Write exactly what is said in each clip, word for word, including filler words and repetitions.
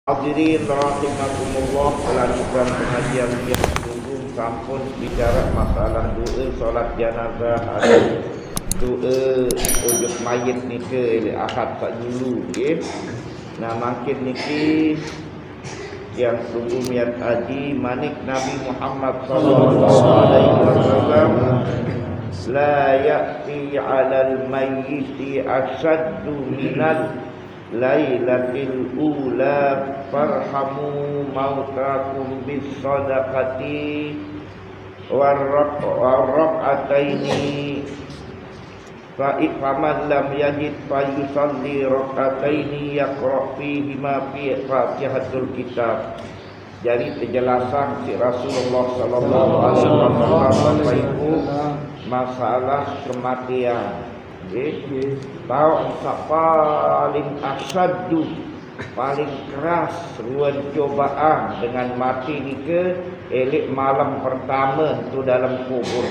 Hadirin rahimakumullah, melanjutkan pengajian yang sungguh sampun bicara masalah doa solat jenazah ada doa ujuk mayit niki ahad sak dulu nggih. Nah makin niki yang sungguh miat haji manik Nabi Muhammad sallallahu alaihi wasallam la ya'ti 'alal mayyiti asyaddu minal lailatil ula farhamu mautakum bis sadaqati warraq'ataini fa faman lam yajid fayusalli raq'ataini yaqra fihi ma fi fatihatul kitab. Jadi penjelasan si Rasulullah sallallahu alaihi wasallam itu masalah kematian. Okay. Tahu paling asyaddu, paling keras ruang cobaan dengan mati ni ke elik malam pertama tu dalam kubur.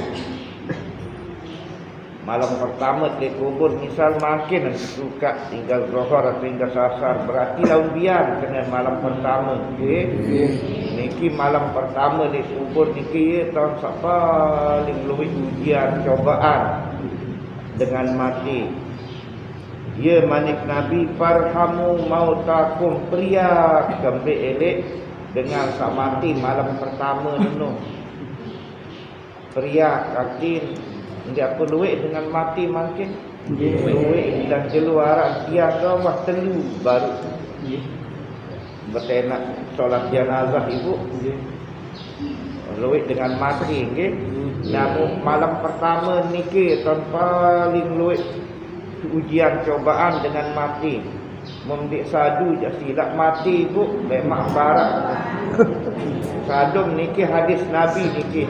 Malam pertama di kubur misal makin suka tinggal zuhur atau tinggal sasar, berarti laun biar kena malam pertama. Okay. Niki malam pertama di kubur niki tahun paling luwih ujian cobaan dengan mati. Ya manik Nabi farhamu mautakum, pria kembe elek dengan sak mati malam pertama dulu. Pria kakin dia apa luik dengan mati makin luik dan keluaran dia kau telu baru bertenak solat jenazah ibu luik dengan mati nggih. Namun malam pertama niki tahun paling luik ujian cobaan dengan mati. Membik sadu je silap mati bu memang barat. Sadum niki hadis Nabi niki.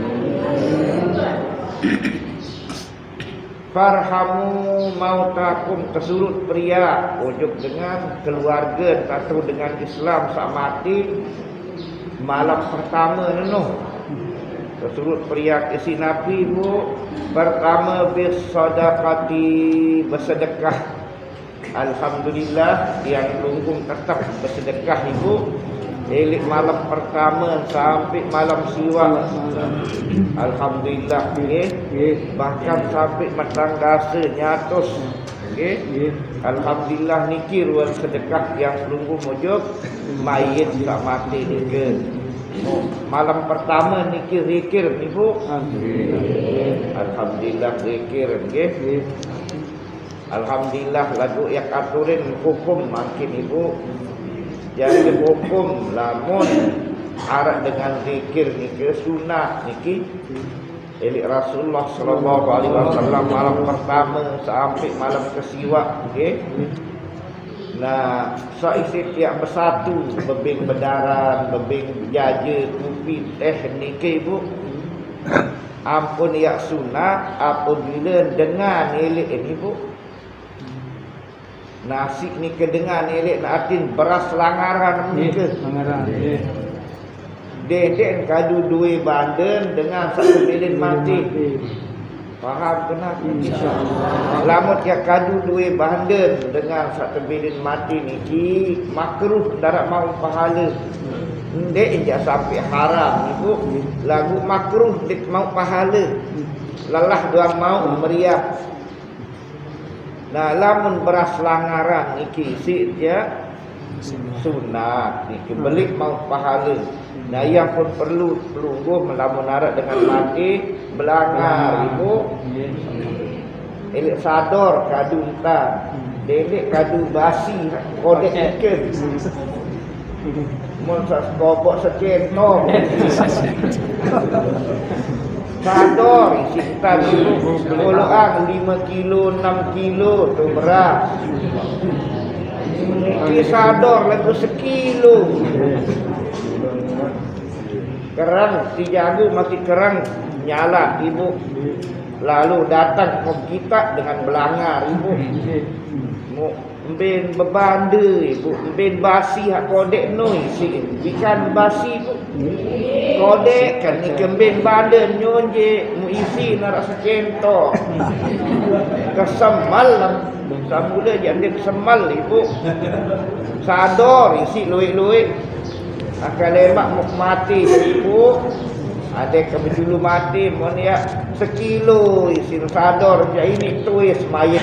Farhamu mautakum, kesurut pria ujuk dengan keluarga atau dengan Islam sak mati malam pertama nenuh. Kesurut pria isi Nabi bu pertama bersedekati bersedekah. Alhamdulillah yang lunggung tetap bersedekah ibu elik malam pertama sampai malam siwak. Alhamdulillah okay. Bahkan sampai matang dasa nyatus okay. Alhamdulillah niki ruang sedekah yang lunggung mojok mayit tak mati niki. Malam pertama niki zikir ibu. Alhamdulillah zikir nggih. Alhamdulillah lagu yang aturin hukum makin ibu. Jadi hukum lamun arah dengan zikir niki sunah niki. Elik Rasulullah sallallahu alaihi wasallam malam pertama sampai malam kesiwak nggih. Nah, seisi tiap bersatu, bebing bedaran, bebing jaja, kopi, teh, niki ibu. Ampun ya sunat, apabila dengan elik ini ibu. Nasi ni kedengan elik nak atin beras langaran ni ke? Langaran. Dedek kadu dua bandan dengan satu bilin mati. Faham kenapa? InsyaAllah. Lamun ya kadu dua bandan dengan satu bilin mati niki makruh darat mau pahala. Ndek injak sampai haram ibu. Lagu makruh dik mau pahala. Lelah dua mau meriah. Nah lamun beras langaran niki si dia sunat niki belik mau pahala. Nah yang pun perlu pelungguh melamun arat dengan mati belangar ibu. Elik sador kadu entar, dedek kadu basi kodek ikan. Mun sak kobok sekentong. Sador isi entar ibu puluhan lima kilo enam kilo tu beras. Ini sador lagu sekilo. Kerang si jago masih kerang nyala ibu. Lalu datang ke kita dengan belangar ibu. Mu ben bebanda ibu, ben basi hak kodek noi si ikan basi ibu. Kodek kan ni kembin badan nyonje mu isi nak secento. Kesemal lah. Samula jangan kesemal ibu. Sador isi luik-luik. Akan lemak muk mati ibu. Ada kebejulu mati mon ya sekilo isi sador je ini tuis mayat.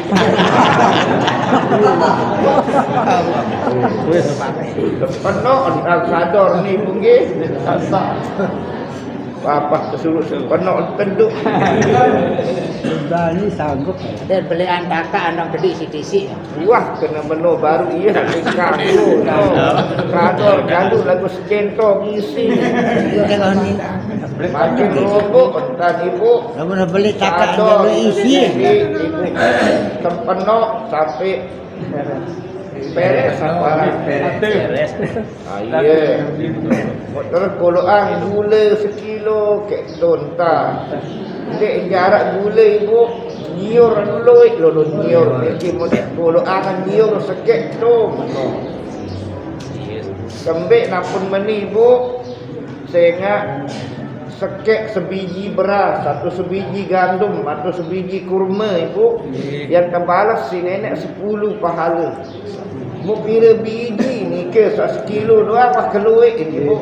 Tuis penuh dalam sador ni mungkin apa kesuruh penuh tenduk. Dah ni sanggup. Dan belian kakak anak gede sisi. Wah kena menu baru iya dekat tu. Sador galu lagu secento ngisi. Kalau ni Makin robok entah ibu. Lalu beli kakak anak isi. Ibu tempenok sampai beres sampai beres. Ah iya. Motor koloan gula sekilo kek tonta. Dek jarak gula ibu nyiur loik lolo nyiur iki motor koloan nyiur sekek tu. Kembek napun meni ibu sehingga sekek sebiji beras, satu sebiji gandum, atau sebiji kurma ibu, yang terbalas si nenek sepuluh pahala. Mu pira biji ni ke sekilo doang apa keluik ibu.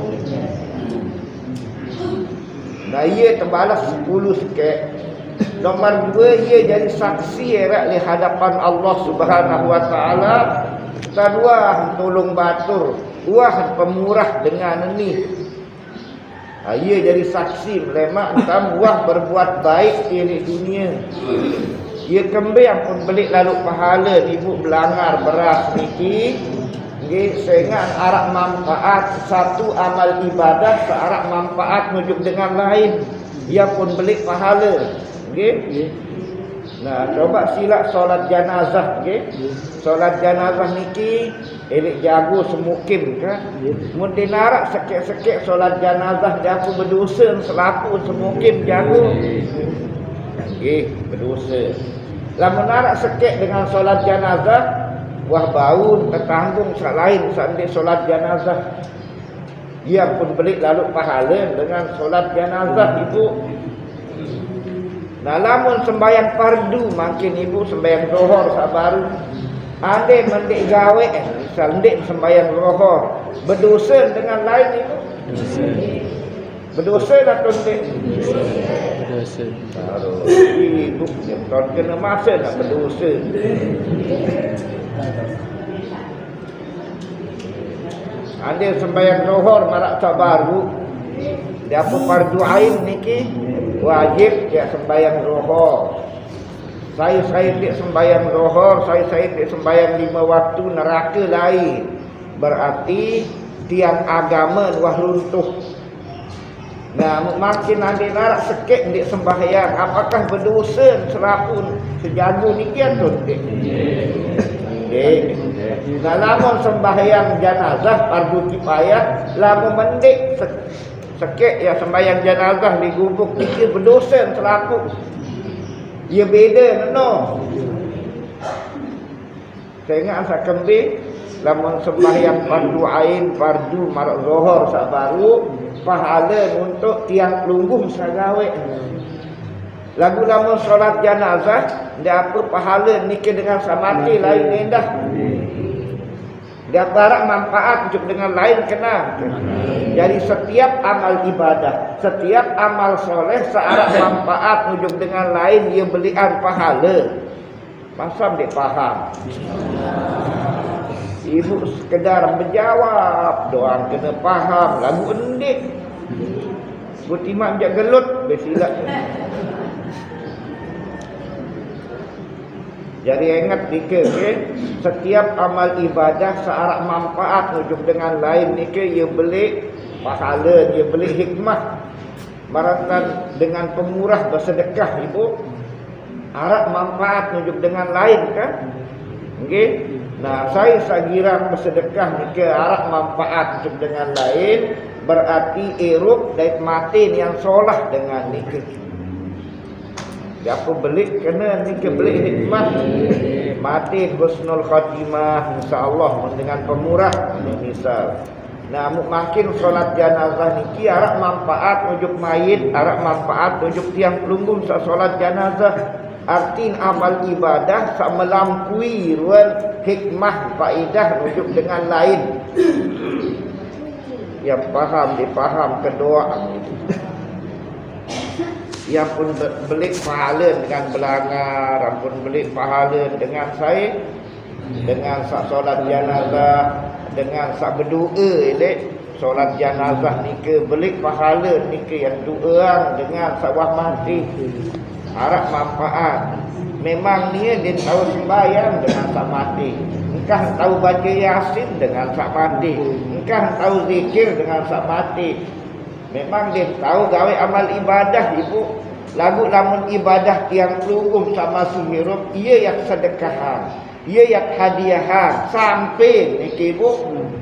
Nah ia terbalas sepuluh sekek. Nomor dua ia jadi saksi erat di hadapan Allah Subhanahu Wa Taala. Kedua tolong batur, wah pemurah dengan ini. Ha, ia jadi saksi melemak entah buah berbuat baik di dunia. Ia kembang pun belik lalu pahala ibu belanggar beras niki. Nggih sehingga arak manfaat satu amal ibadah searak manfaat menuju dengan lain. Ia pun belik pahala. Nggih. Nah, coba silap solat jenazah nggih. Solat jenazah niki elok jago semukim kan. Mun dinarak sekek-sekek solat jenazah dia aku berdosa selaku semukim jago. Nggih, berdosa. Lamun narak sekek dengan solat jenazah wah bau tertanggung selain sambil solat jenazah. Ia pun belik lalu pahala dengan solat jenazah ibu. Nah, lamun sembahyang fardu makin ibu sembahyang zuhur sabaru. Ande mendik gawe misal ndik sembahyang zuhur berdosa dengan lain ibu. Berdosa atau ndik? Berdosa. Baru ibu tuan kena masa nak berdosa. Ande sembahyang zuhur marak sabaru. Dia apa fardu ain niki wajib dia sembahyang zuhur. Saya saya tidak sembahyang zuhur, saya saya tidak sembahyang lima waktu neraka lain. Berarti tiang agama wah runtuh. Nah, makin nanti narak sekek tidak sembahyang, apakah berdosa serapun sejago niki atau tidak? Nggih. Nah, lamun sembahyang jenazah fardu kifayah, lamun mendik sekek ya sembahyang jenazah di gubuk dikir berdosa selaku. Ia beda no. Saya ingat asa kembing lamun sembahyang fardu ain, fardu marak zuhur sabaru pahala untuk tiang pelungguh sagawe. Lagu lamun solat jenazah dia apa pahala nikah dengan samati lain indah. Dia barak manfaat untuk dengan lain kena. Jadi setiap amal ibadah, setiap amal soleh searah manfaat untuk dengan lain ia belian pahala. Pasam dia faham. Ibu sekedar menjawab, doang kena faham. Lagu endik. Butimak jak gelut bersilap. Jadi ingat nika okay? Setiap amal ibadah searah manfaat menuju dengan lain nika ia beli pahala, dia beli hikmah. Maratan dengan pemurah bersedekah ibu. Arah manfaat menuju dengan lain kan? Okay? Nah, saya sagira bersedekah nika arah manfaat menuju dengan lain berarti irup dari matin yang solah dengan nika. Dia apa beli kena ni ke beli hikmah. Okey, mati husnul khatimah insya-Allah dengan pemurah ini misal. Nah, makin solat jenazah niki arak manfaat ujuk mayit, arak manfaat ujuk tiang pelunggung sa solat jenazah. Artin amal ibadah sak melampaui ruan hikmah faedah ujuk dengan lain. Yang faham dipaham kedua. Yang pun belik pahala dengan belanggar, yang pun belik pahala dengan saya, dengan sak solat jenazah, dengan sak berdoa elok solat jenazah nika belik pahala nika yang doa dengan sawah mati harap manfaat. Memang dia dia tahu sembahyang dengan sak mati, engkau tahu baca yasin dengan sak mati, engkau tahu zikir dengan sak mati. Memang dia tahu gawe amal ibadah ibu. Lagu lamun ibadah tiang pelunggung sama suhirup, ia yang sedekahan, ia yang hadiahan sampai niki ibu.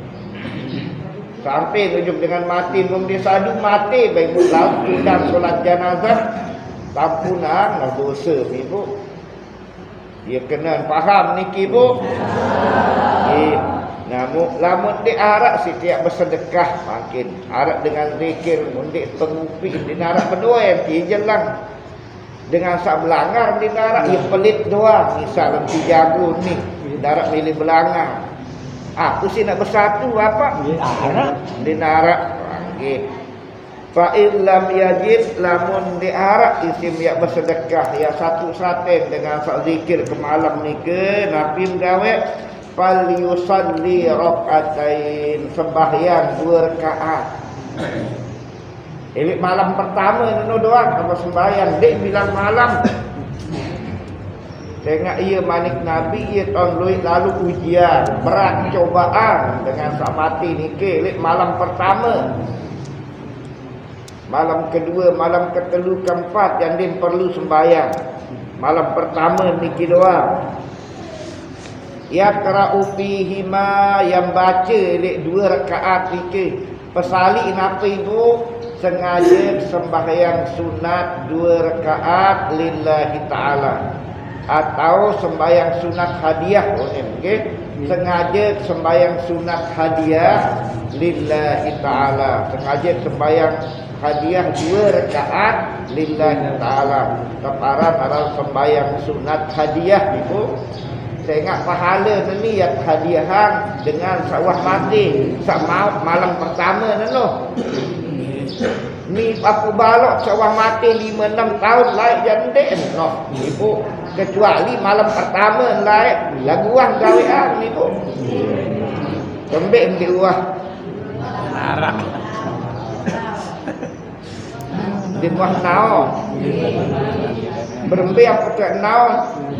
Sampai tujuh dengan mati belum disadu mati baik laut dan solat jenazah tampunan lah dosa ibu. Dia kena faham niki ibu. Eh, namun lamun di arak setiap bersedekah makin arak dengan zikir mundik pengupi di narak berdua yang jelang dengan sak belanggar di narak ia pelit doang misal nanti jago ni narak milih belanggar. Aku sih nak bersatu apa? Di narak. Okey. Fa illam yajid lamun di arak isim ya bersedekah ya satu saten dengan sak zikir ke malam ni ke nabi gawe fal yusalli rakaatain sembahyang dua rakaat. Ini malam pertama nono doang apa sembahyang dek bilang malam. Tengok ia manik Nabi ia tahun lalu ujian berat cobaan dengan sak mati niki lek malam pertama. Malam kedua, malam ketelu, keempat yang dia perlu sembahyang. Malam pertama niki doang. Yaqra'u fihima yang baca lek dua rakaat niki. Pesali napa ibu? Sengaja sembahyang sunat dua rakaat lillahi ta'ala. Atau sembahyang sunat hadiah okey. Sengaja sembahyang sunat hadiah lillahi ta'ala. Sengaja sembahyang hadiah dua rakaat lillahi ta'ala. Keparan adalah sembahyang sunat hadiah ibu. Saya ingat pahala ni yang hadiahan dengan sawah mati sak maut malam pertama nano. Ni aku balok sawah mati lima enam tahun laik janden noh ibu. Kecuali malam pertama laik laguan gawean ibu. Tembek ambil uah. Arak. Di muah naon. Berembe apa tak naon?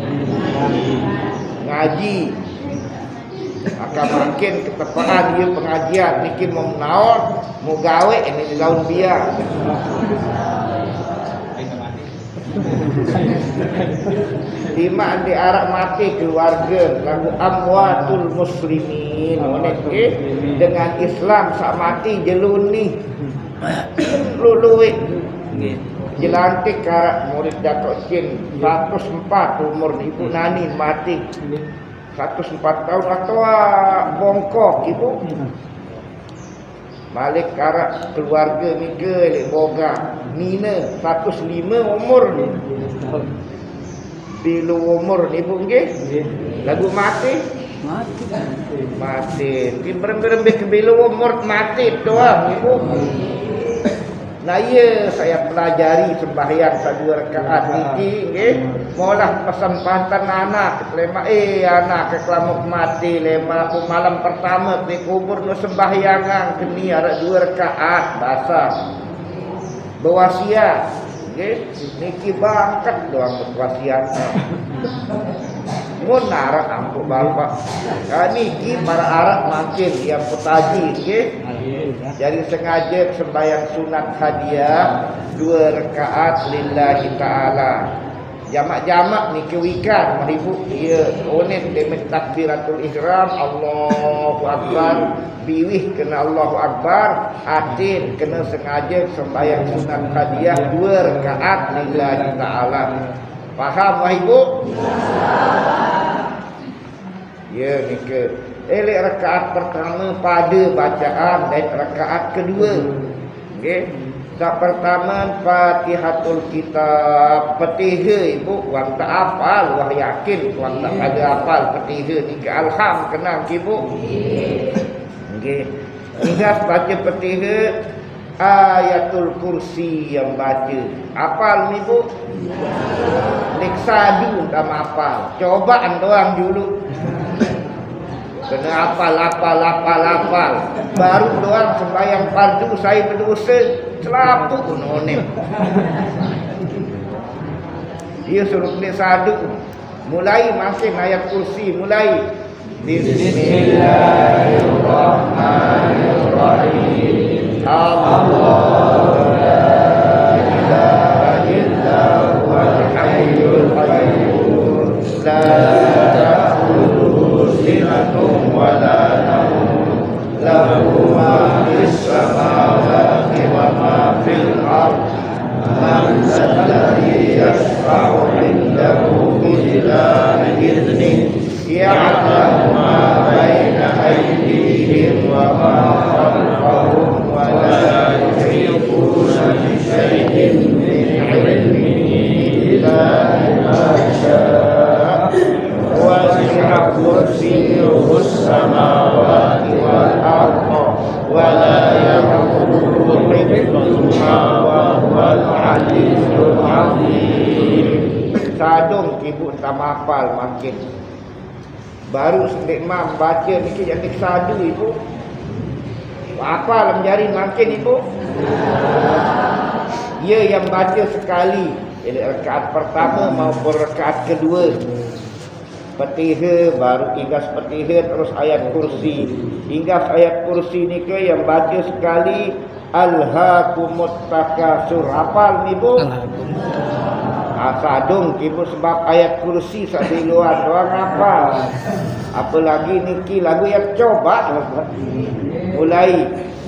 Ngaji. Maka makin ketepaan dia pengajian bikin mau naon, mau gawe ini di daun biar. Lima di arak mati keluarga lagu amwatul muslimin. Okey, dengan Islam sak mati jeluni. Luluit. Jelantik karak murid Datuk Chin seratus empat umur ibu nani mati. seratus empat tahun atau bongkok ibu. Malik karak keluarga mika lek boga Nina seratus lima umur ni. Bila umur ni ibu nggih. Lagu mati. Mati. Mati. Timbrem-brem ke bila umur mati doang ibu. Nah iya saya pelajari sembahyang dua rakaat niki nggih. Molah pesan pantan anak lema eh anak ke kelamuk mati lema aku malam pertama di kubur no sembahyangan keni ada dua rakaat bahasa. Berwasiat nggih niki bangkat doang berwasiat. Mun narak ampu bapak. Ka niki para Arab makin yang putaji nggih. Jadi sengaja sembahyang sunat hadiah dua rakaat lillahi ta'ala. Jamak-jamak ni kewikan maribu dia onen demet takbiratul ihram Allahu akbar biwih kena Allahu akbar atin kena sengaja sembahyang sunat hadiah dua rakaat lillahi ta'ala. Faham wahai ibu? Ya ni ke elek rakaat pertama pada bacaan dan rakaat kedua. Okey. Tak pertama Fatihatul Kitab petiha ibu wang tak hafal wah yakin wang tak ada hafal petiha ni ke alham kenal ke ibu. Okey. Ingat baca petiha Ayatul Kursi yang baca. Hafal ni bu? Nek sadu tak hafal. Cobaan doang dulu. Kena hafal, hafal, hafal, hafal. Baru doang sembahyang fardu saya berdosa. Selapu pun onem. Dia suruh nek sadu. Mulai masih ayat kursi. Mulai. Bismillahirrahmanirrahim. Allahu la ilaha illa huwal hayyul qayyum. La ta'khudhuhu sinatun wa la nawm. Lahu ma fis samawati wa ma fil ardh. Man alladhi yashfa'u 'indahu illa bi'idhnihi. Ya'lamu ma baina aydihim wa ma khalfahum wa la yuhituna bi shay'in min 'ilmihi illa bima sha'a. Wasi'a kursiyyuhu as-samawati wal ardha wa la yaquduhu hifdhuhuma wa huwal 'aliyyul 'azim. Sadung ibu tak hafal makin. Baru sedek mam baca ni yang sadu ibu. Apa dalam jari makin ibu? Ya yang baca sekali rakaat pertama maupun rakaat kedua. Petiha baru ingat petiha terus ayat kursi. Ingat ayat kursi ni ke yang baca sekali alhaakumut takasur. Hafal ni ibu? Sadung ibu sebab ayat kursi sampai luar doang apa. Apalagi niki lagu yang coba. Mulai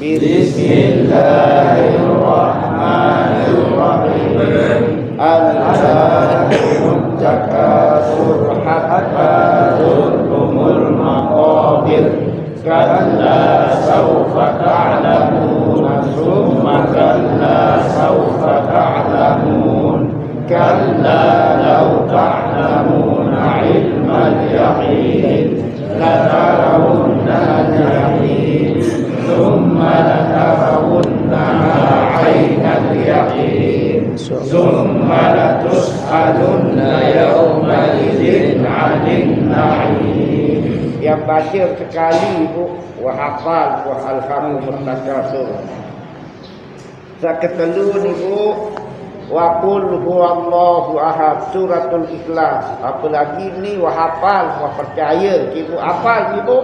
Bismillahirrahmanirrahim. Alhaakumut takasur hatta zurtumul maqabir. Kalla sawfa ta'lamun summa kalla sawfa ta'lamun. Kalla law ta'lamuna 'ilmal yaqin latarawunna al-jahim thumma latarawunnaha 'ainal yaqin thumma latus'alunna yawma idzin 'anil na'im. Yang baca sekali ibu wa hafal wa alhamdulillah takasur. Saketelu ibu wa qul huwallahu ahad suratul ikhlas. Apalagi ni wa hafal wa percaya ibu hafal ibu.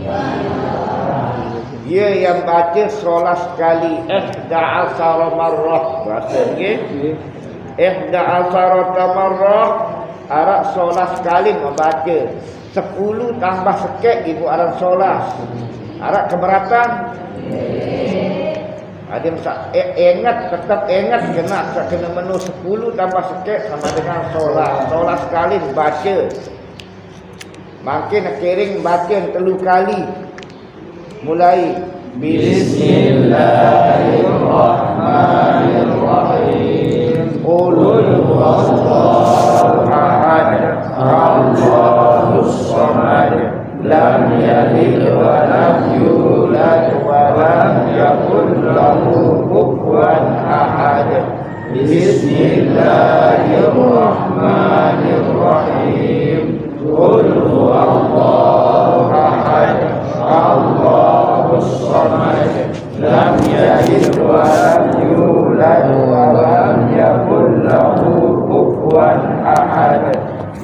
Dia yang baca solat sekali ihda asara marrah bahasa nggih. Ihda asara marrah arak solat sekali membaca sepuluh tambah sekek ibu arak solat. Arak keberatan? Ada masa ingat tetap ingat kena kena menu sepuluh tambah sikit sama dengan solat. Solat sekali baca. Makin kiring baca telu kali. Mulai Bismillahirrahmanirrahim. Qul huwallahu ahad. Allahus samad. Lam yalid wa lam yulad wa lam yakul lahu kufuwan ahad. Bismillahirrahmanirrahim. Qul huwallahu ahad. Allahus samad. Lam yalid wa lam yulad wa lam yakul lahu kufuwan ahad.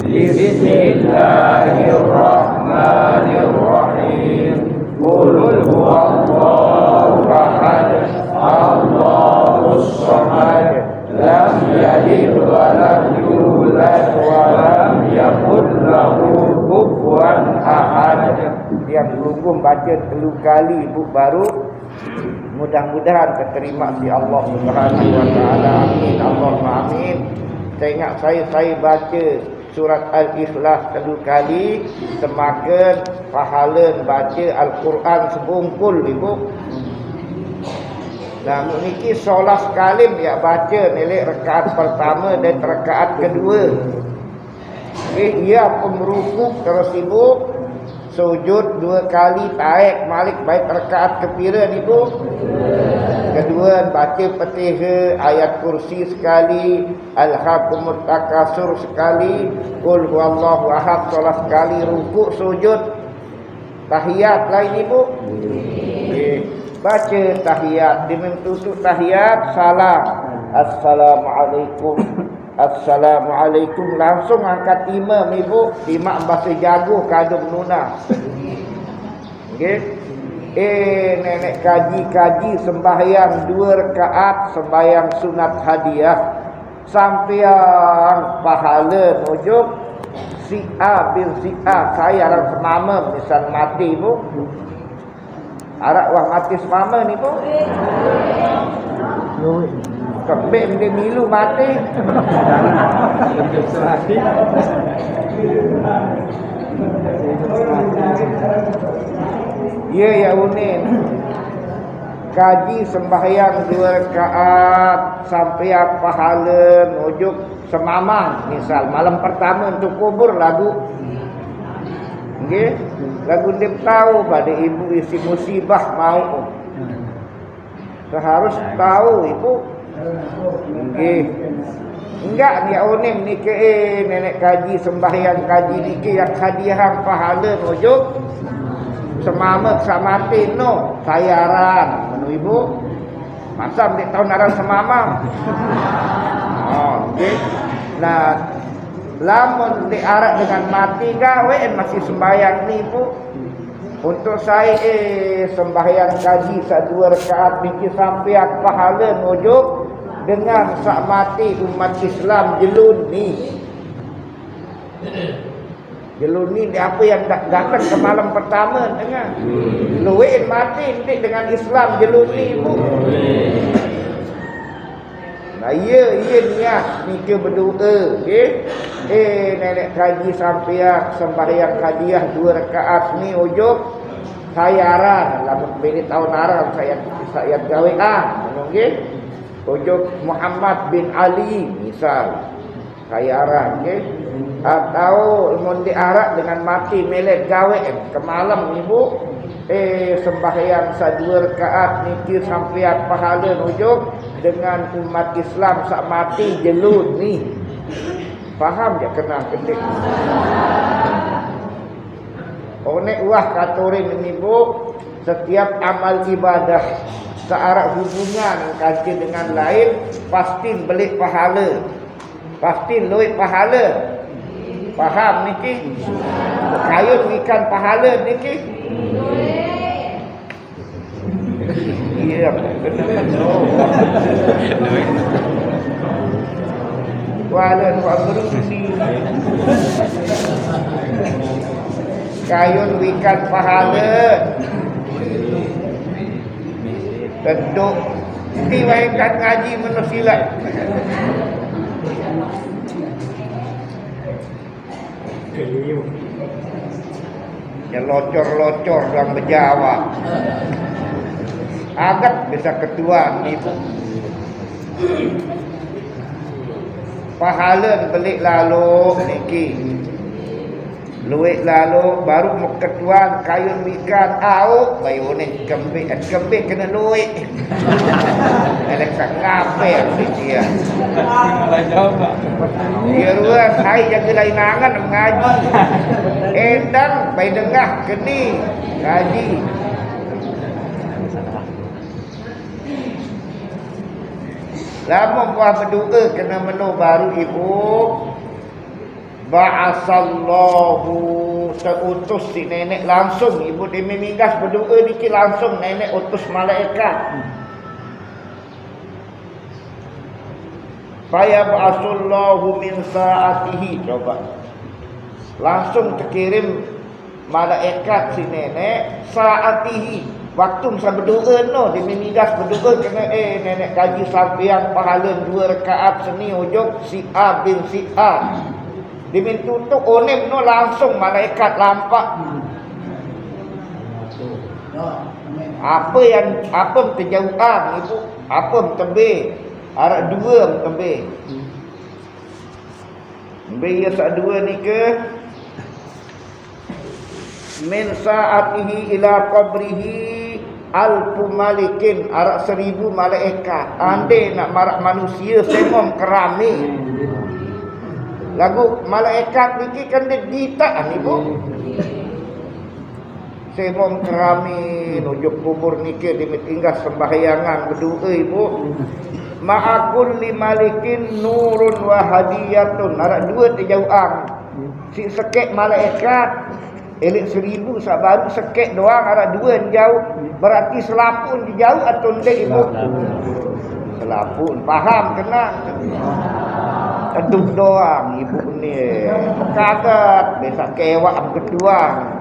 Bismillahirrahmanirrahim. Qul huwallahu ahad. Allahus samad. Lam yalid wa lam yulad wa lam yakul lahu kufuwan ahad. Yang belum baca telu kali ibu baru mudah-mudahan keterima si Allah Subhanahu wa taala. Amin. Allahumma amin. Saya ingat saya saya baca surat Al-Ikhlas satu kali semakin pahala baca Al-Quran sebungkul ibu. Nah, niki solat sekali ya baca nilai rakaat pertama dan rakaat kedua. Okay, ia pemruku terus ibu sujud dua kali tarik malik baik rakaat kepira ibu. Kedua baca Fatihah, ayat kursi sekali, Alhaakumut Takasur sekali, Qul huwallahu ahad solat sekali, rukuk sujud, tahiyat lain ibu. Okay. Baca tahiyat, dimentusuk tahiyat, salam, Assalamualaikum, Assalamualaikum, langsung angkat imam ibu, imam bahasa jago kadung nuna. Okay. Eh nenek kaji-kaji sembahyang dua rakaat sembahyang sunat hadiah sampai yang pahala nujuk si A bin si A saya orang semama misal mati bu. Arak wah mati semama ni bu. Kebek dia milu mati. Ya ya unin. Kaji sembahyang dua rakaat sampai pahala nujuk semamang misal malam pertama untuk kubur lagu. Nggih, lagu dia tahu pada ibu isi musibah mau. Seharus tahu ibu. Nggih. Enggak dia unim ni ke eh, nenek kaji sembahyang kaji ni ke yang hadiah pahala nujuk semamak samatin no sayaran menu ibu masa dia tahu naran semamang. Oh, okay. Nah, lamun diarak dengan mati gawe masih sembahyang ni ibu. Untuk saya eh sembahyang kaji dua rakaat niki sampai pahala nujuk dengan sak mati umat Islam jelun ni. Jelun ni dia apa yang datang ke malam pertama dengar. Luin mati ni dengan Islam jelun ni ibu. Nah iya iya niat niki berdoa okey. Eh nenek kaji sampai sembahyang hadiah dua rakaat ni ujuk sayaran lamun bini tahun arab saya saya gawe ah okey. Ujuk Muhammad bin Ali misal sayaran okey. Atau mun diarak dengan mati melek gawe ke malam ibu eh sembahyang dua rakaat niki sampai pahala ujuk dengan umat Islam sak mati jelun ni. Faham je kena ketik. Onek wah katorin ini bu, setiap amal ibadah searah hubungan kaji dengan lain pasti beli pahala. Pasti luit pahala. Faham niki? Kayun ikan pahala niki. Iya, kena walan wa berusi kayun wikan pahala tentu tiwaikan ngaji menusilat ya locor-locor dalam berjawa agak bisa ketua ibu pahala belik lalu niki luik lalu baru mau ketuan kayun ikan au bayu ni kembik kembik kena luik ada sak ngape dia dia ruang hai jaga lain angan mengaji edan bai dengah keni ngaji. Lama buah berdoa kena menu baru ibu. Ba'asallahu seutus si nenek langsung ibu demi minggas berdoa dikit langsung nenek utus malaikat. Faya ba'asallahu min sa'atihi coba. Langsung terkirim malaikat si nenek sa'atihi. Waktu masa berdoa no demi migas berdoa kena eh nenek kaji sampai yang pahala dua rakaat seni ujuk si A bin si A. Dimin tutup onem no langsung malaikat lampak. Apa yang apa terjauhan ibu, apa tebe, arak dua tebe. Tebe ya sak dua ni ke min sa'atihi ila qabrihi alfu malikin, arak seribu malaikat. Andai nak marak manusia semom kerami. Lagu malaikat ni kan dia ditak ni bu. Semom kerami nujuk kubur ni ke dia tinggal sembahyangan berdoa ibu. Ma'akul li malikin nurun wa hadiyatun. Arak dua terjauhan. Si sekek malaikat elik seribu sak baru sekek doang, arak dua yang jauh. Berarti selapun di jauh atau ndek ibu? Selapun. Faham kena? Keduk doang ibu ni. Kaget desa kewak kedua.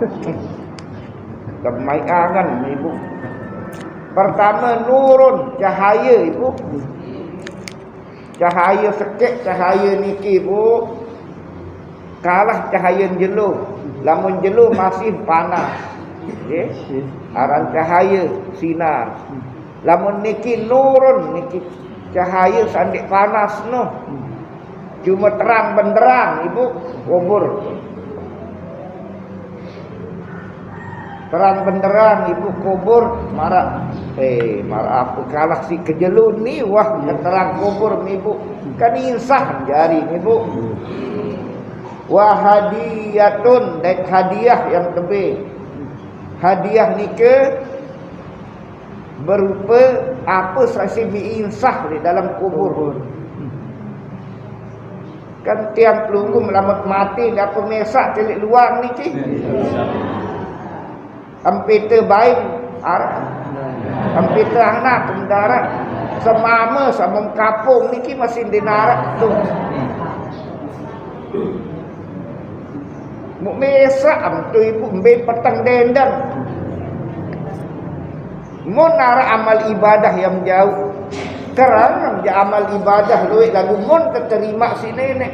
Kemaiangan ibu. Pertama nurun, cahaya ibu. Cahaya sekek, cahaya niki ibu. Kalah cahaya jelu. Lamun jelu masih panas. Okay? Aran cahaya sinar. Lamun niki nurun, niki cahaya sandik panas no. Cuma terang benderang ibu kubur. Terang benderang ibu kubur marak eh marak apa kalah si kejelun ni wah terang kubur ni ibu. Kan insah jari ni ibu. Wa hadiyatun, dan hadiah yang tebe. Hadiah ni ke berupa apa saksi insah di dalam kubur. Kan tiang pelunggu melamat mati ni apa mesak telik luar ni ki. Hampir terbaik arah. Hampir teranak mendarat. Semama sama kapung ni ki masih di narak tu. Muk mesak am tu ibu mbe petang dendang. Mun narak amal ibadah yang jauh. Kerana dia amal ibadah duit lagu mun keterima si nenek.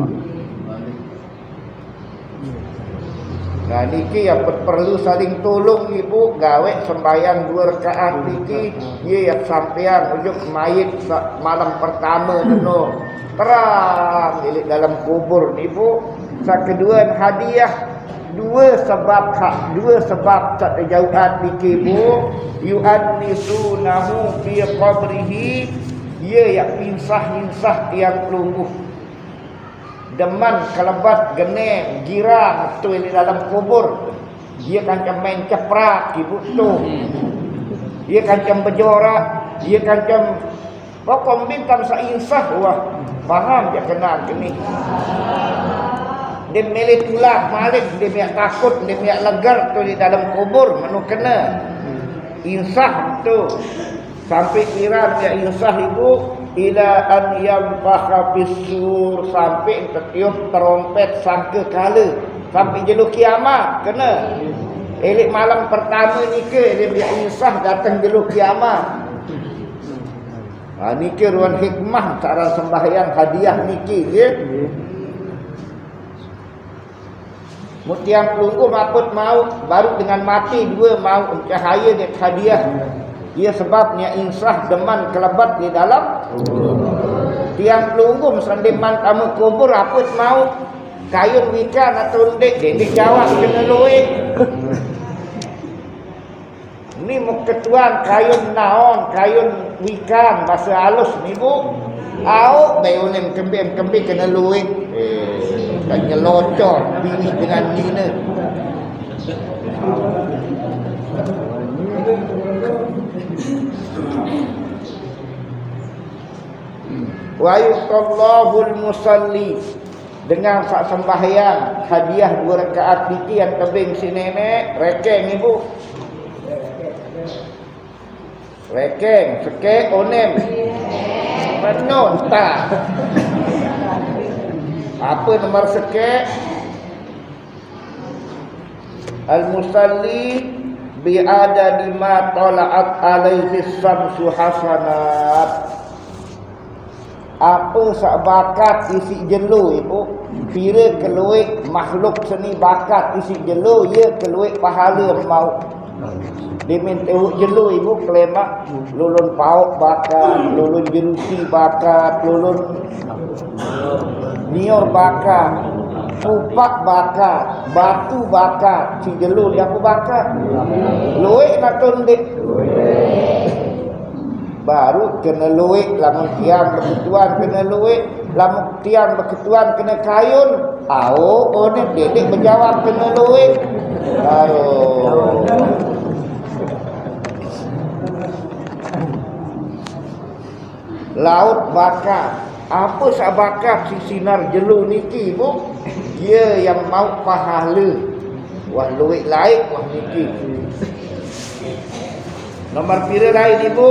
Nah niki yang perlu saling tolong ibu gawe sembahyang dua rakaat niki ye yang sampean ujuk mayit malam pertama dulu terang milik dalam kubur ibu. Sak kedua hadiah dua sebab hak dua sebab tak terjauhan niki ibu. Yu'annisunahu fi qabrihi, ia yang insah-insah tiang pelungguh. Deman kelebat gene girang tu di dalam kubur. Dia kancam main ceprak ibu tu. Dia kancam berjorak, dia kancam pokok bintang sa insah wah. Faham dia kena gini. Dia milih tulah malik, dia biak takut, dia biak legar tu di dalam kubur manu kena. Insah tu sampai kira dia insah ibu ila an yanfakha bisur, sampai tertiup terompet sangka kala, sampai jeluk kiamat kena. Elik malam pertama ni ke dia biak insah datang jeluk kiamat. Ha ni ke ruang hikmah cara sembahyang hadiah niki ya. Mutiang pelunggu maput mau baru dengan mati dua mau cahaya dia hadiah. Ia sebabnya insah deman kelebat di dalam tiang pelunggu sendiman tamu kubur aput mau kayun wikan atau ndek dendek jawab kena luwe. Ni mau ketuan kayun naon kayun wikan bahasa halus ni bu. Au bayunem kembim-kembim kena luwe. Eh kan nyelocor bini dengan nina. Wa yuqallahul musalli, dengan sak sembahyang hadiah dua rakaat diki yang tebing si nenek rekeng ibu. Rekeng seke onem. Menon tak. Apa nomor seke? Al-musalli bi'adadi ma tala'at alaihi samsu hasanat. apa sak bakat isi jelu ibu pira keluik makhluk seni bakat isi jelu ia keluik pahala mau diminta jelu ibu kelemak lulun pauk bakat lulun jerusi bakat lulun nior bakat kupak bakat batu bakat si jelu dia apa bakat luik nak tundik baru kena luik lamun tiang berketuan kena luik lamun tiang berketuan kena kayun au oh ni dedek berjawab kena luik baru laut bakar apa sak bakar si sinar jelu niki bu dia yang mau pahala wah luik laik wah niki nomor pira lain ibu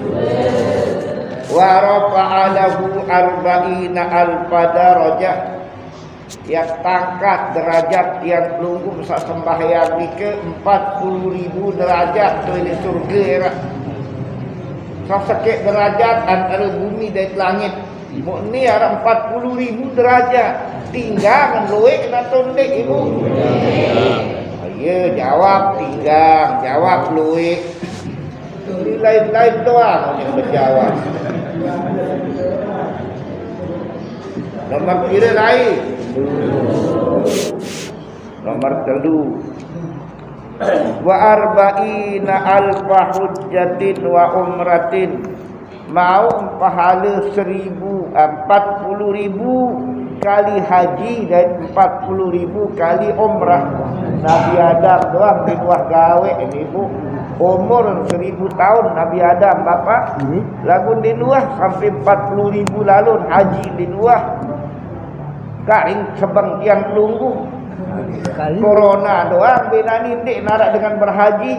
wa rafa'a lahu arba'ina alfa darajah yang tangkat derajat yang pelunggup sak sembahyang ni ke empat puluh ribu derajat tu di surga era sakit derajat antara bumi dan langit ni ada empat puluh ribu derajat tinggal meluik nak tundik ibu ya jawab tinggal jawab luik lain-lain doang yang berjawab. Nomor kira lain. Nomor telu. Wa arba'ina alfa hujjatin wa umratin. Mau pahala seribu empat puluh ribu kali haji dan empat puluh ribu kali umrah. Nabi Adam doang di luar gawe ini bu. Umur seribu tahun Nabi Adam bapa hmm. lagu di luar sampai empat puluh ribu lalu haji di luar karing sebang tiang pelunggu corona doang bina nindik narak dengan berhaji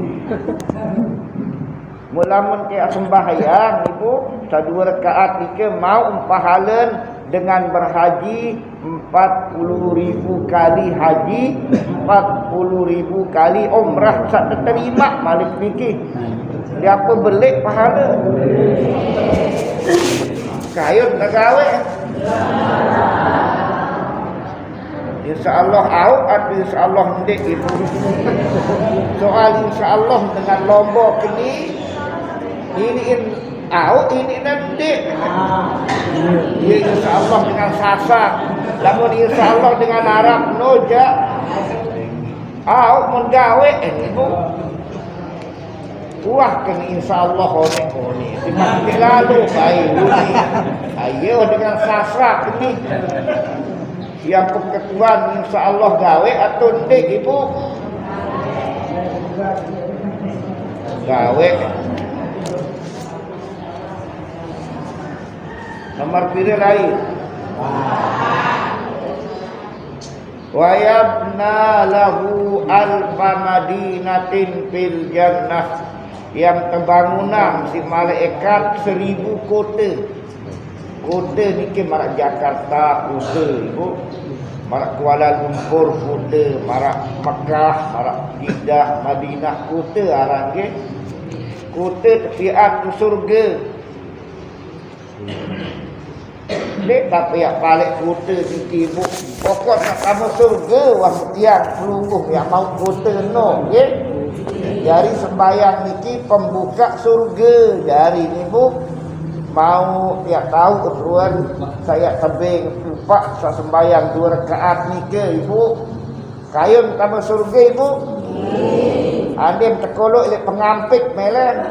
mulamun ke sembahyang ibu sadua rakaat ike mau pahala dengan berhaji empat puluh ribu kali haji empat puluh ribu kali umrah sak terima malik fikir dia apa belik pahala kayun tak gawe insyaallah au atau insyaallah ndik ibu soal insyaallah dengan lombok ini ini au ini nanti dia insyaallah dengan sasak lamun insyaallah dengan Arab noja au menggawe ibu wah kan insyaallah one one dipakai lalu baik ayo dengan sasak ini yang keketuan insyaallah gawe atau ndik ibu gawe nomor pira lain wa yabna lahu alfa madinatin fil jannah yang terbangunan si malaikat seribu kota kota ni ke marak Jakarta kota ibu marak Kuala Lumpur kota marak Mekah marak Jeddah Madinah kota arang ke kota tepiat tu surga Dek tak payah balik kota di ibu. Pokok nak kamu surga wah tiang pelungguh yang mau kota no, okay? Dari sembahyang niki pembuka surga dari ni bu. Mau ya tahu tuan saya tebing lupa saya sembahyang dua rakaat niki ibu. Kayun kamu surga ibu. Adim terkolok oleh pengampik melen.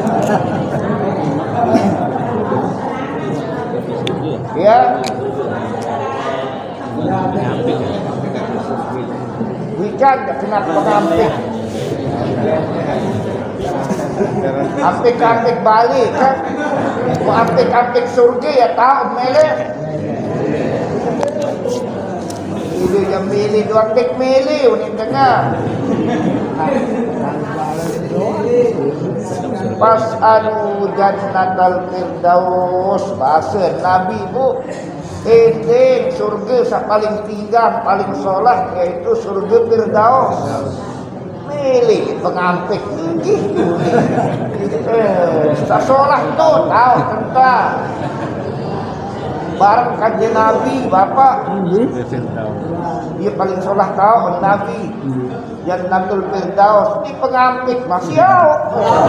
Ya, ikan tak kena pengampik. Ampik-ampik balik kan, mau ampik-ampik surga ya tahu melek. Ini yang milih dua ampik milih, unik dengar. Pas anu jannatal firdaus bahasa Nabi bu ini surga yang paling tinggal paling solah yaitu surga firdaus milih pengampik gitu eh tak solah tu tahu tentang barang kajian Nabi bapa. Dia paling solah tahu Nabi. Jannatul Firdaus di pengampit masih awak.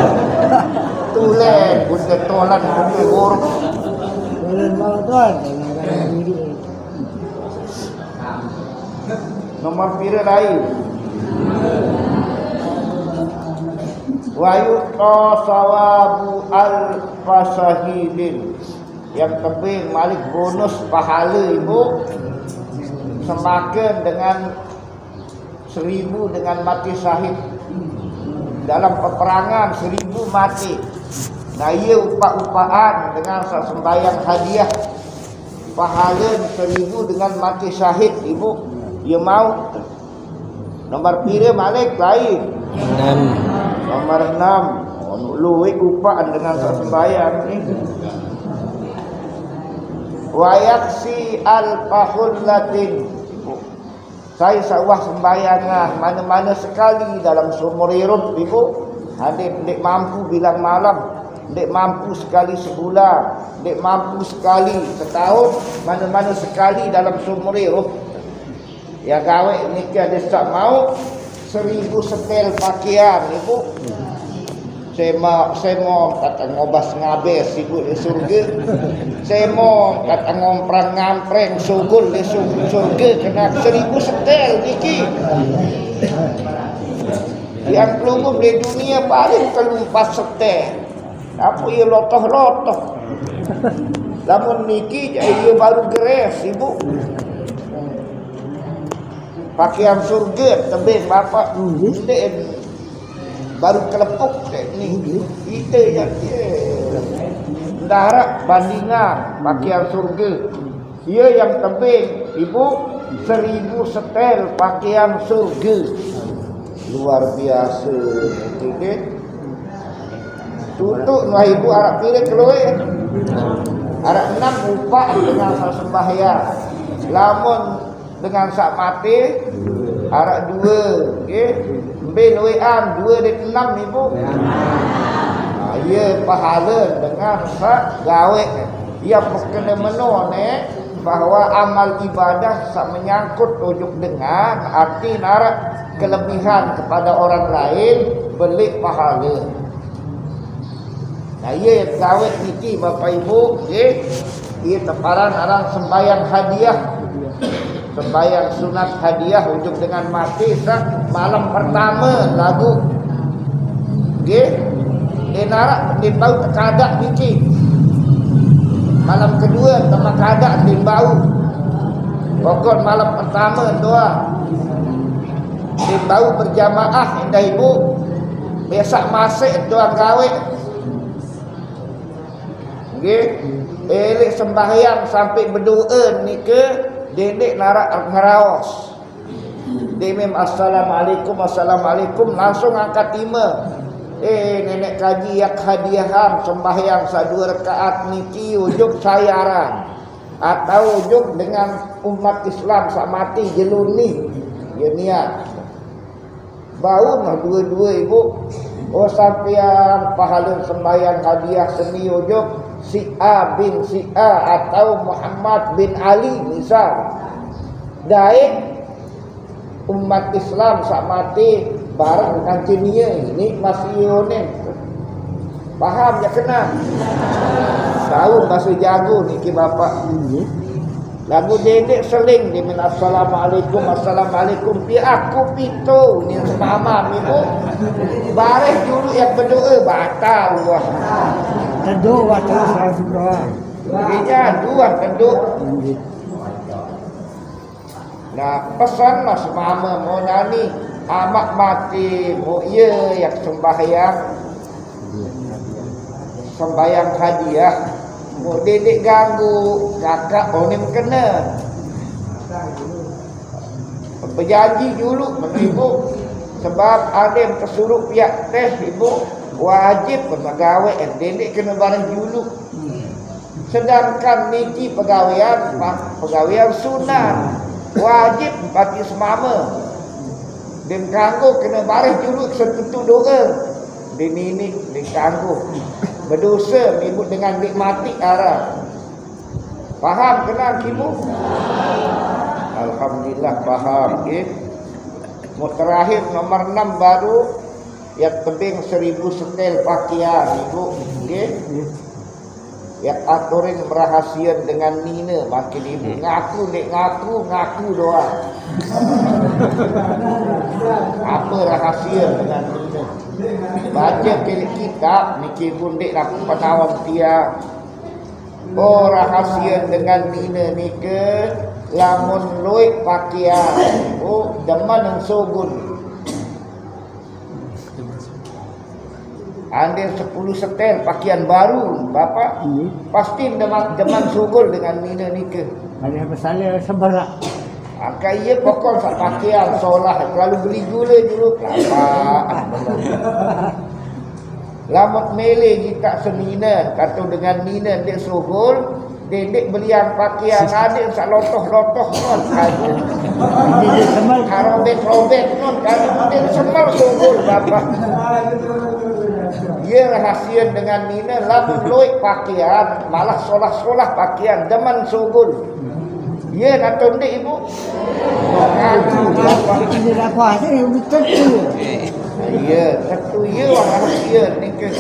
Tulen bunda tolan bunda buruk. Tulen mau tuan. Nomor pira lain. Wa yu'ta sawabu al-fasahidin. Yang tebing malik bonus pahala ibu semakin dengan seribu dengan mati syahid dalam peperangan seribu mati. Nah ia upah-upahan dengan sembahyang hadiah pahala seribu dengan mati syahid ibu. Ia mau nomor pira malik lain enam. Nomor enam. Oh, luwih upahan dengan sembahyang ni. Wa yaksi al-fahullatin. Saya sawah sembayangan mana-mana sekali dalam seumur hidup ibu. Adik dek mampu bilang malam, dek mampu sekali sebulan, dek mampu sekali setahun, mana-mana sekali dalam seumur hidup. Ya gawe nikah desak mau seribu setel pakaian ibu. Saya mau, saya mau kata ngobas ngabes ibu di surga. Saya mau kata ngomprang ngampreng sugul di surga kena seribu setel niki. Yang pelunggup di dunia paling kelumpas setel. Apa ia lotoh-lotoh. Namun niki ia baru geres ibu. Pakaian surga tebing bapak. Tidak baru kelepuk ni kita yang darah bandingan pakaian surga. Ia yang tebing ibu seribu setel pakaian surga. Luar biasa. Okey. Tutup noh ibu Arab pilih keluar. Arab enam upah dengan sembahyang. Lamun dengan sak mati Arab dua. Okey. Bin Wi'an dua dari enam ibu. Ha, ia pahala dengan sak gawe. Ia kena menone bahawa amal ibadah sak menyangkut ujuk dengan arti narak kelebihan kepada orang lain beli pahala. Nah ia gawe niki bapak ibu, okey. Ia teparan arang sembahyang hadiah. Sembahyang sunat hadiah ujuk dengan mati sak malam pertama lagu. Okey. Dia narak dia bau terkadak niki. Malam kedua sama kadak dia bau. Pokok malam pertama doa. Dia bau berjamaah indah ibu. Besok masuk doa gawe. Okey. Elok sembahyang sampai berdoa nika. Dedek narak ngeraos. Demem assalamualaikum assalamualaikum langsung angkat lima. Eh nenek kaji yak hadiahan sembahyang sadua rakaat niki ujuk sayaran atau ujuk dengan umat Islam sak mati jelur ni. Ya niat. Bau nah dua-dua ibu. Oh sampean pahala sembahyang hadiah seni ujuk si A bin si A atau Muhammad bin Ali misal. Daik umat Islam sak mati bareng dengan dunia ini masih yonen. Faham ya kena? Tahu bahasa jago niki bapak. Lagu dedek seling di min assalamualaikum assalamualaikum pi aku pito ni mama ibu. Bareh dulu yang berdoa batal wah. Teduh waktu saya doa. Begini dua teduh. Nah pesanlah semama mau nani amak mati mau ia yang sembahyang sembahyang hadiah mau dedek ganggu kakak onim kena berjanji dulu ibu sebab ada yang tersuruh pihak teh ibu wajib berpegawai dan dedek kena barang dulu. Sedangkan niki pegawaian pegawaian sunat wajib bagi semama. Dan kanggo kena baris dulu setentu doa. Din ini din kanggo berdosa ibu dengan nikmati arah. Faham kenal ibu? Alhamdulillah faham. Okay. Mau terakhir nomor enam baru yang tebing seribu setel pakaian ibu. Okay. Yang aturin berahasian dengan Nina makin ibu ngaku dek ngaku ngaku doang. Apa rahasia dengan Nina? Baca kali kitab niki pun dek nak penawam tiang. Oh rahasia dengan Nina ni ke lamun loik pakaian. Oh deman yang sogun. Andil sepuluh setel pakaian baru Bapak hmm. Pasti deman, deman sugul dengan Nina ni ke. Ada masalah seberak. Angka ia pokok sak pakaian solah terlalu beli gula dulu kelapa. Lamat mele kita senina kata dengan Nina dia sugul, dedek belian pakaian adik sak lotoh-lotoh non kayu. Dia semal karobek-robek non kayu dia semal sugul Bapak. Ia rahasia dengan Nina lamun loik pakaian malah solah-solah pakaian deman sugul. Ia nak tondik ibu. Ngaku Bapak. ini dah kuasa ni betul tu. Ya, satu ya rahasia ni ke.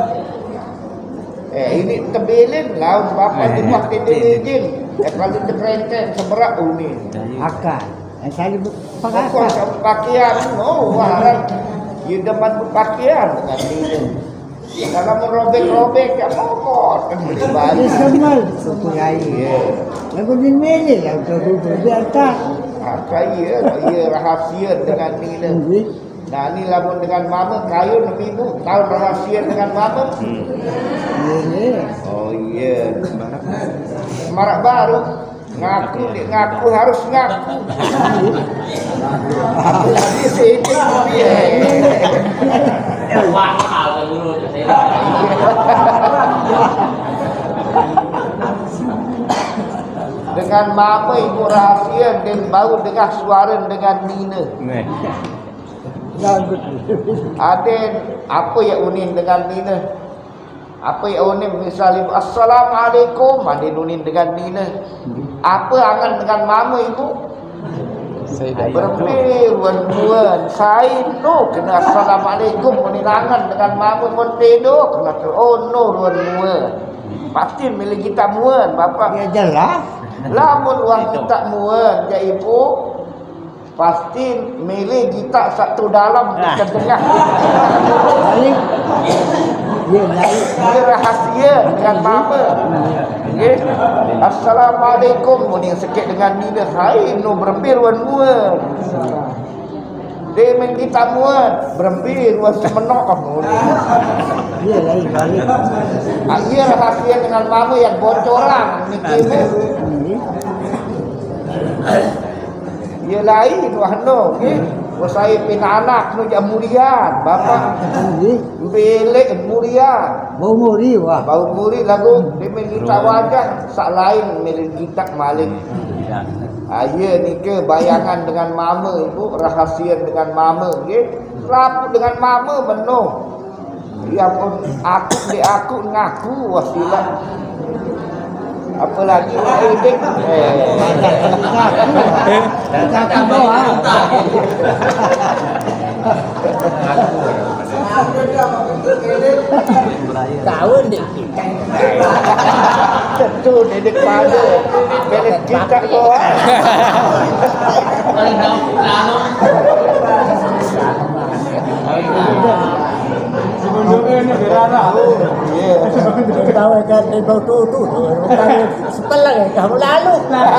Eh ini tebelin laun Bapak tu buat tebelin. Eh kalau terkerenten seberat uni. Akal. Saya pakai Pokok sama pakaian no waran. Ya depan pakaian dengan Nina. Kalau merobek-robek ya pokok kan beli dia baju. semal suku air. Lagu ni mele lah tu tu dia atas. Ah, kaya, kaya rahasia dengan Nina. Nah, ni lamun dengan mama kayu nabi ibu tahu rahasia dengan mama. Mele. Oh iya. Semarak baru ngaku dia ngaku harus ngaku. Apalagi seitik dia. Dengan mama ibu rahasia dan baru dengar suara dengan Nina. Aden apa yang unin dengan Nina? Apa yang unin misalnya assalamualaikum aden unin dengan Nina. Apa angan dengan mama ibu? Berpuluh bulan saya no kena assalamualaikum uninangan dengan mama montedo kena oh no luan muan pasti milik kita muan Bapak. Ya jelas. Lamun wang kita muan ya ibu pasti milik kita satu dalam ke tengah. Balik. Dia lain. Dia rahasia dengan mama. Okay. Assalamualaikum muni sikit dengan Nina. Hai no berempir wan muan. Dia main kita muan berempir wan semenok kamu. Dia lain balik. Dia rahasia dengan mama yang bocoran niki ibu. Dia lain wahno okey. Saya pin anak nu jamurian Bapak. Belek murian. Bau muri wah. Bau muri lagu dia minta wajah sak lain milik kita malik. Aye ni ke bayangan dengan mama ibu rahasia dengan mama okey. Rapu dengan mama benar. Ya pun aku di aku ngaku wasilah. Apalagi edek eh Kata doa. Tahu dek kita. tentu dedek pada belek kita doa. Sebelumnya ni berana. Ya. Tahu kan dia bau tu tu. Sepelang kamu lalu.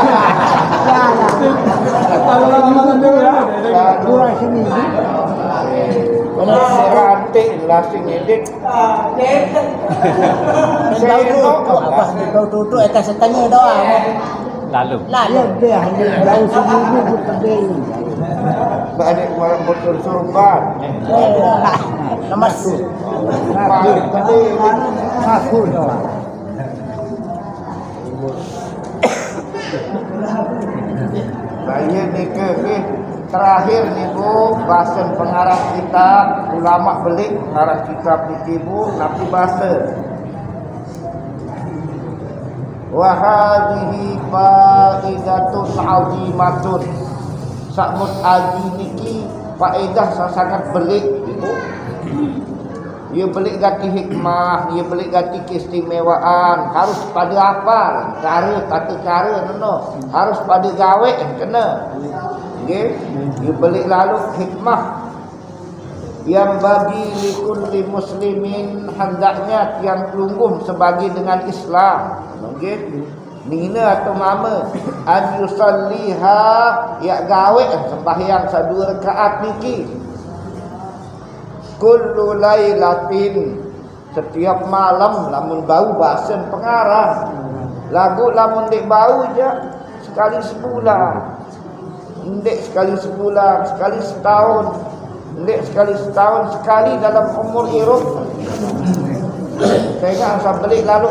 Kalau lama tu ya. Kurang sini. Kalau serantik lasing edek. Bau tu tu apa bau tu tu akan setanya doa. Lalu. Lalu. Ya dia hanya bau sini bukan beli. Balik orang betul surban. Nomor tu. Balik balik. Aku doa. Saya ni ke eh, terakhir ni bu bahasan pengarah kitab ulama belik pengarah kitab ni bu nabi bahasa Wa hadhihi faidatun azimatun. Sakmut aji niki faedah sangat belik ibu. Ia belik gati hikmah, ia belik gati keistimewaan. Harus pada hafal, cara kata cara nono. Harus pada gawe kena. Okey. Ia belik lalu hikmah yang bagi likulli muslimin hendaknya tiang kelungguh sebagi dengan Islam. Okey. Nina atau mama an yusalliha ya gawe sembahyang sadua rakaat niki kullu lailatin setiap malam lamun bau basen pengarah lagu lamun dek bau je sekali sebulan ndek sekali sebulan sekali setahun ndek sekali setahun sekali dalam umur hidup saya nak asal balik lalu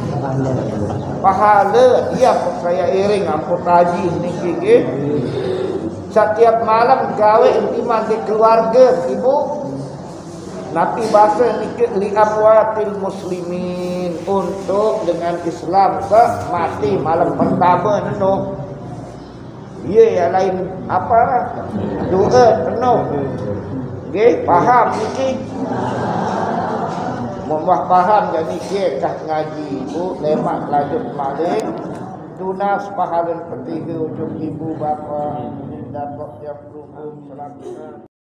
pahala dia saya iring ampun taji ni ke setiap malam gawe intiman di keluarga ibu Nabi bahasa nikah li amwatil muslimin untuk dengan Islam ke mati malam pertama penuh. Ya yang lain apa? Doa penuh. Okey, faham ni? Mudah faham jadi kah ngaji bu lemak lanjut balik. Tunas pahala petiga ujung ibu bapa dapat yang berhukum selamat.